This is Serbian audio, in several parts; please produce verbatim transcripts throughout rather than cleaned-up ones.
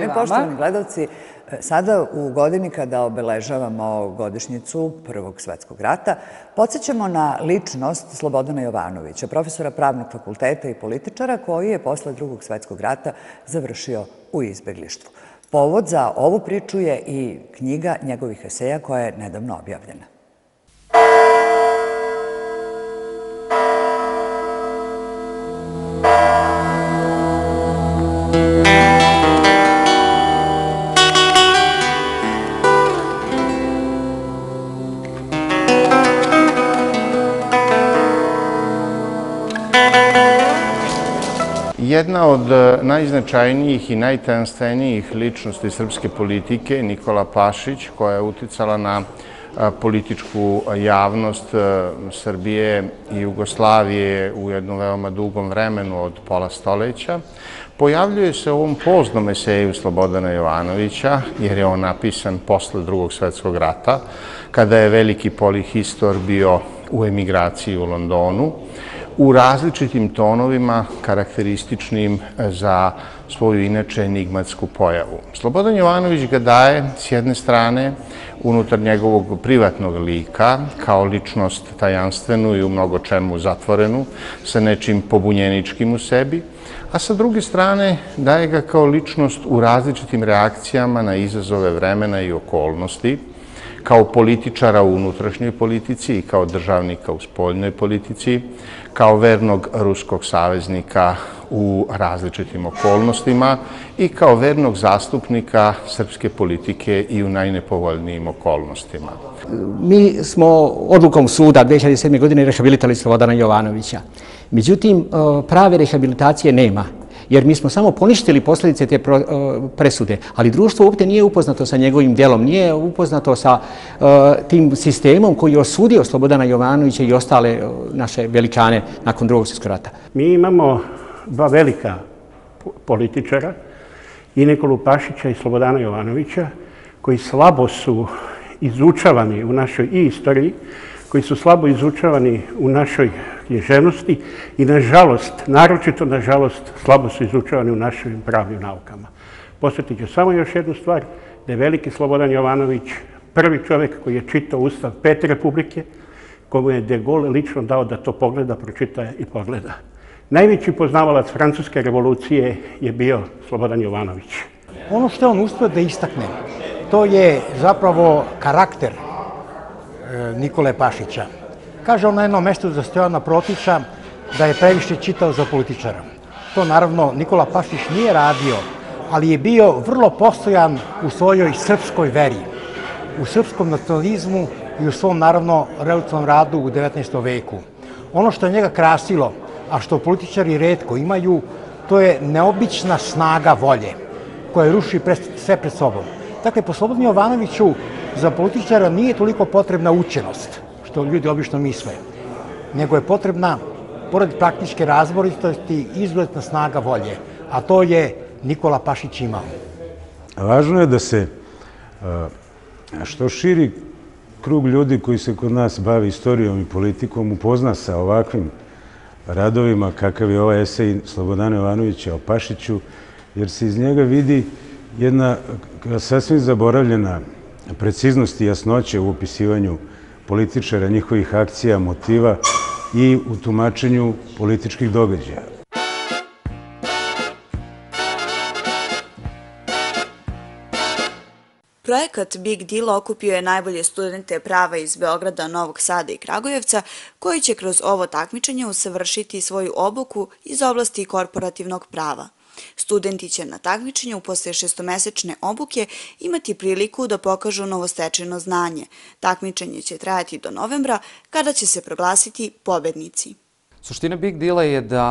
i poštovani gledalci, sada u godini kada obeležavamo godišnjicu Prvog svetskog rata, podsjećamo na ličnost Slobodana Jovanovića, profesora pravnog fakulteta i političara koji je posle Drugog svetskog rata završio u izbeglištvu. Povod za ovu priču je i knjiga njegovih eseja koja je nedavno objavljena. Jedna od najznačajnijih i najtajanstvenijih ličnosti srpske politike, Nikola Pašić, koja je uticala na političku javnost Srbije i Jugoslavije u jednom veoma dugom vremenu od pola stoleća, pojavljuje se u ovom poznom eseju Slobodana Jovanovića, jer je on napisan posle Drugog svetskog rata, kada je veliki polihistor bio u emigraciji u Londonu, u različitim tonovima karakterističnim za svoju inače enigmatsku pojavu. Slobodan Jovanović ga daje, s jedne strane, unutar njegovog privatnog lika, kao ličnost tajanstvenu i u mnogo čemu zatvorenu, sa nečim pobunjeničkim u sebi, a sa druge strane daje ga kao ličnost u različitim reakcijama na izazove vremena i okolnosti, kao političara u unutrašnjoj politici i kao državnika u spoljnoj politici, kao vernog ruskog saveznika u različitim okolnostima i kao vernog zastupnika srpske politike i u najnepovoljnijim okolnostima. Mi smo odlukom suda dve hiljade sedme. godine rehabilitovali Slobodana Jovanovića. Međutim, prave rehabilitacije nema, jer mi smo samo poništili posljedice te presude, ali društvo uopšte nije upoznato sa njegovim djelom, nije upoznato sa tim sistemom koji je osudio Slobodana Jovanovića i ostale naše velikane nakon Drugog svjetskog rata. Mi imamo dva velika političara, i Nikolu Pašića i Slobodana Jovanovića, koji slabo su izučavani u našoj i istoriji, koji su slabo izučavani u našoj književnosti i, nažalost, naročito, nažalost, slabo su izučavani u našim pravnim naukama. Posjetit ću samo još jednu stvar, da je veliki Slobodan Jovanović prvi čovjek koji je čitao Ustav Pete Republike, komu je De Gaulle lično dao da to pogleda, pročita i pogleda. Najveći poznavalac francuske revolucije je bio Slobodan Jovanović. Ono što je on uspio da istakne, to je zapravo karakter Nikole Pašića. Kaže on na jednom mjestu za Stojana Protića da je previše čitao za političara. To naravno Nikola Pašić nije radio, ali je bio vrlo postojan u svojoj srpskoj veri, u srpskom nacionalizmu i u svom naravno revolucionarnom radu u devetnaestom veku. Ono što je njega krasilo, a što političari retko imaju, to je neobična snaga volje koja ruši sve pred sobom. Dakle, po Slobodanu Jovanoviću za političara nije toliko potrebna učenost, što ljudi obično misle, nego je potrebna, pored praktičke razboritosti, izuzetna snaga volje, a to je Nikola Pašić imao. Važno je da se što širi krug ljudi koji se kod nas bavi istorijom i politikom upozna sa ovakvim radovima kakav je ovaj esej Slobodana Jovanovića o Pašiću, jer se iz njega vidi jedna sasvim zaboravljena preciznost i jasnoća u opisivanju političara, njihovih akcija, motiva i u tumačenju političkih događaja. Projekat Big Deal okupio je najbolje studente prava iz Beograda, Novog Sada i Kragujevca, koji će kroz ovo takmičenje usavršiti svoju obuku iz oblasti korporativnog prava. Studenti će na takmičenju posle šestomesečne obuke imati priliku da pokažu novostečeno znanje. Takmičenje će trajati do novembra, kada će se proglasiti pobednici. Suština Big Deala je da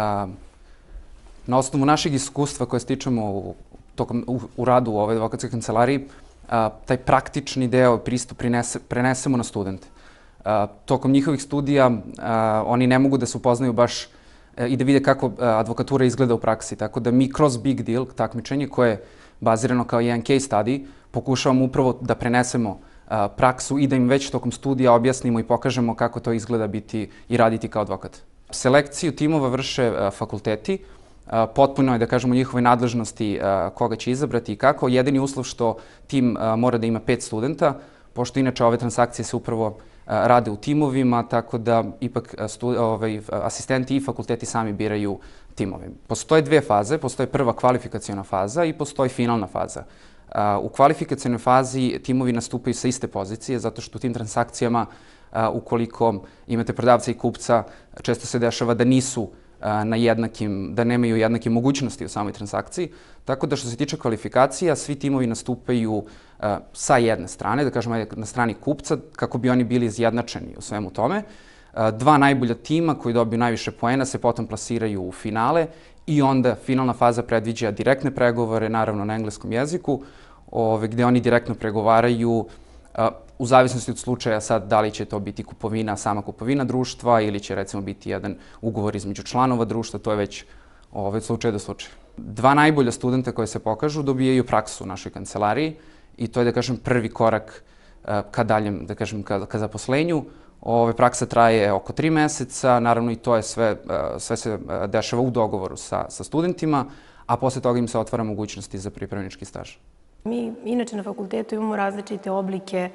na osnovu našeg iskustva koje stičemo u radu u ovoj advokatskoj kancelariji, taj praktični deo pristup prenesemo na studente. Tokom njihovih studija oni ne mogu da se upoznaju baš i da vide kako advokatura izgleda u praksi. Tako da mi kroz Big Deal takmičenje, koje je bazirano kao jedan case study, pokušavamo upravo da prenesemo praksu i da im već tokom studija objasnimo i pokažemo kako to izgleda biti i raditi kao advokat. Selekciju timova vrše fakulteti potpuno je, da kažemo, u njihovoj nadležnosti koga će izabrati i kako. Jedini uslov što tim mora da ima pet studenta, pošto inače ove transakcije se upravo rade u timovima, tako da ipak asistenti i fakulteti sami biraju timove. Postoje dve faze, postoje prva kvalifikaciona faza i postoji finalna faza. U kvalifikacionoj fazi timovi nastupaju sa iste pozicije, zato što u tim transakcijama, ukoliko imate prodavca i kupca, često se dešava da nisu na jednakim, da nemaju jednake mogućnosti u samoj transakciji. Tako da što se tiče kvalifikacija, svi timovi nastupaju sa jedne strane, da kažemo na strani kupca, kako bi oni bili izjednačeni u svemu tome. Dva najbolja tima koji dobiju najviše poena se potom plasiraju u finale i onda finalna faza predviđa direktne pregovore, naravno na engleskom jeziku, gde oni direktno pregovaraju u zavisnosti od slučaja sad da li će to biti kupovina, sama kupovina društva ili će recimo biti jedan ugovor između članova društva, to je već slučaj do slučaja. Dva najbolja studenta koje se pokažu dobijaju praksu u našoj kancelariji i to je, da kažem, prvi korak ka daljem, da kažem, ka zaposlenju. Ove praksa traje oko tri meseca, naravno i to je sve, sve se dešava u dogovoru sa, sa studentima, a posle toga im se otvara mogućnosti za pripravnički staž. Mi inače na fakultetu imamo različite oblike,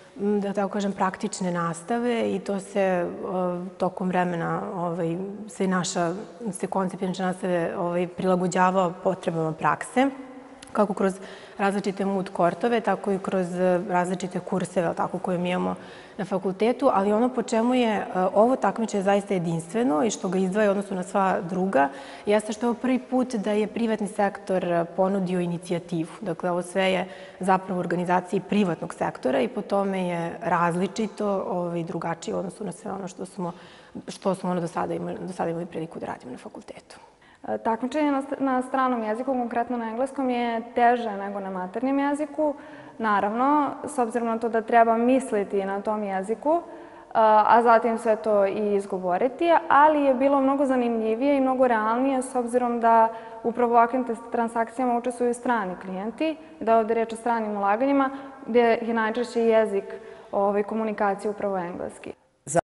da tako kažem, praktične nastave i to se tokom vremena se naša, se koncept inače nastave prilagođavao potrebama prakse, kako kroz različite mood kortove, tako i kroz različite kurseve koje mi imamo na fakultetu, ali ono po čemu je ovo takmičenje zaista jedinstveno i što ga izdvaja odnosno na sva druga, jeste što je ovo prvi put da je privatni sektor ponudio inicijativu. Dakle, ovo sve je zapravo u organizaciji privatnog sektora i po tome je različito i drugačije odnosno na sve ono što smo, što smo ono do sada imali, do sada imali priliku da radimo na fakultetu. Takmičenje na stranom jeziku, konkretno na engleskom, je teže nego na maternjem jeziku. Naravno, s obzirom na to da treba misliti na tom jeziku, a zatim sve to i izgovoriti, ali je bilo mnogo zanimljivije i mnogo realnije s obzirom da upravo u ovakvim transakcijama učestvuju strani klijenti, da ovde je reč o stranim ulaganjima, gde je najčešće jezik komunikacije upravo engleski.